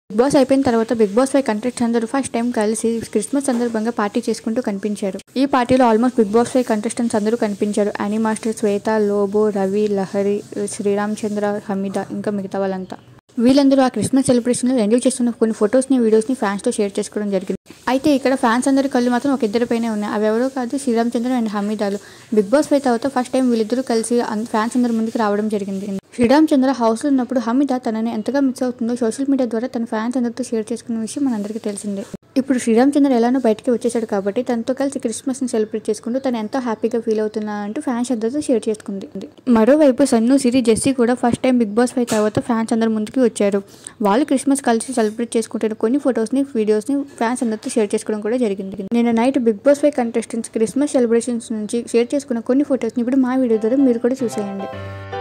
Big Boss అయిపోయిన తర్వాత Bigg Boss 5 contestants అందరూ ఫస్ట్ టైం కలిసి క్రిస్మస్ సందర్భంగా పార్టీ చేసుకుంటూ కనిపించారు. ఈ పార్టీలో ఆల్మోస్ట్ బిగ్ బాస్ 5 కంటెస్టెంట్స్ అందరూ కనిపించారు. యానీ మాస్టర్, శ్వేత, లోబో, రవి, లహరి, శ్రీరామచంద్ర, హమీద ఇంకా మిగతా వాళ్ళంతా. వీళ్ళందరూ ఆ క్రిస్మస్ సెలబ్రేషన్లో ఎంజాయ్ చేస్తున్న కొన్ని ఫొటోస్ని, వీడియోస్ని ఫ్యాన్స్తో షేర్ చేసుకోవడం జరిగింది. అయితే ఇక్కడ ఫ్యాన్స్ అందరి కళ్ళు మాత్రం ఒక ఇద్దరిపైనే ఉన్నాయి. అవి ఎవరో కాదు, శ్రీరామచంద్ర అండ్ హమీదాలు. బిగ్ బాస్ 5 తర్వాత ఫస్ట్ టైం వీళ్ళిద్దరూ కలిసి ఫ్యాన్స్ అందరి ముందుకు రావడం జరిగింది. శ్రీరామచంద్ర హౌస్లో ఉన్నప్పుడు హమీద తనని ఎంతగా మిస్ అవుతుందో సోషల్ మీడియా ద్వారా తన ఫ్యాన్స్ అందరితో షేర్ చేసుకున్న విషయం మనందరికీ తెలిసిందే. ఇప్పుడు శ్రీరామచంద్ర ఎలానో బయటికి వచ్చేసాడు కాబట్టి తనతో కలిసి క్రిస్మస్ని సెలబ్రేట్ చేసుకుంటూ తను ఎంతో హ్యాపీగా ఫీల్ అవుతున్నా అంటూ ఫ్యాన్స్ అందరితో షేర్ చేసుకుంది. మరోవైపు సన్ను, సిరి, జెస్సీ కూడా ఫస్ట్ టైం బిగ్ బాస్ 5 తర్వాత ఫ్యాన్స్ అందరి ముందుకు వచ్చారు. వాళ్ళు క్రిస్మస్ కలిసి సెలబ్రేట్ చేసుకుంటున్న కొన్ని ఫొటోస్ని, వీడియోస్ని ఫ్యాన్స్ అందరితో షేర్ చేసుకోవడం కూడా జరిగింది. నిన్న night Bigg Boss 5 contestants Christmas celebrations నుంచి షేర్ చేసుకున్న కొన్ని ఫొటోస్ని ఇప్పుడు మా వీడియో ద్వారా మీరు కూడా చూసేయండి.